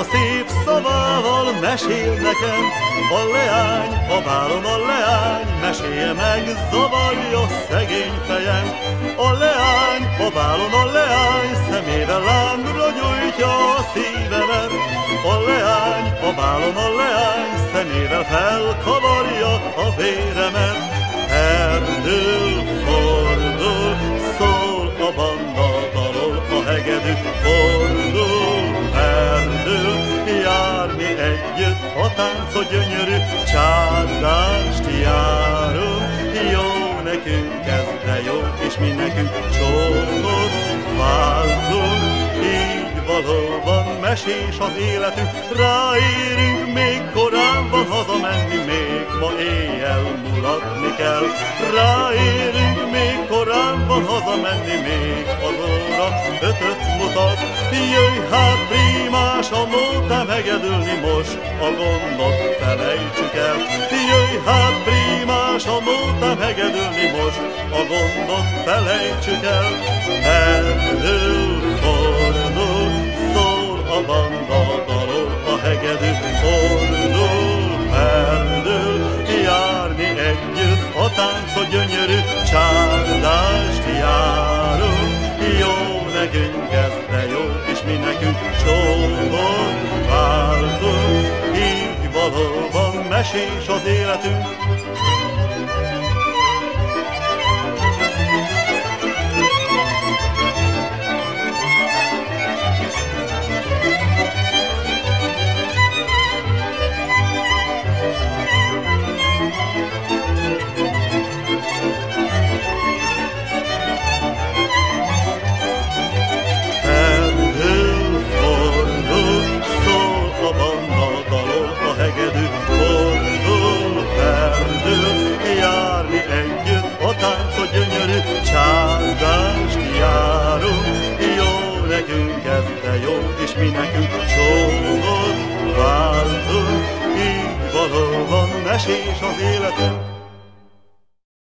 szép szavával mesél nekem. A leány, a bálom a leány, mesélje meg, zavarja szegény fejem. A leány, a bálom a leány, szemével lángra gyújtja a szívemet. A leány, a bálom a leány, szemével felkavarja a véremet. Erdől fordul, szól a banda dalol, a hegedű fordul, erdől, jár mi együtt, a táncot gyönyörű, csádást járunk. Jó nekünk ez, de jó, és mi nekünk csókot váltunk. Így valóban mesés az életünk, ráérünk, még korán van hazamenni, még ma éjjel mulatni kell. Ráérünk, még korán van hazamenni, még az óra 5-öt mutat. Jöjj hát prímás, a módtám hegedülni, most a gondot felejtsük el. Jöjj hát prímás, a módtám hegedülni, most a gondot felejtsük el. Erdől fordul, szól a banda dalol, a hegedű fordul, erdől, járni együtt, a táncot gyönyörű, csárdást járunk. Jó nekünk ez, de jó, és mi nekünk csókot váltunk. Így valóban mesés az életünk. Csádást járunk, jó nekünk ez, de jó, és mi nekünk csókot váltunk. Így valóban mesés az életünk.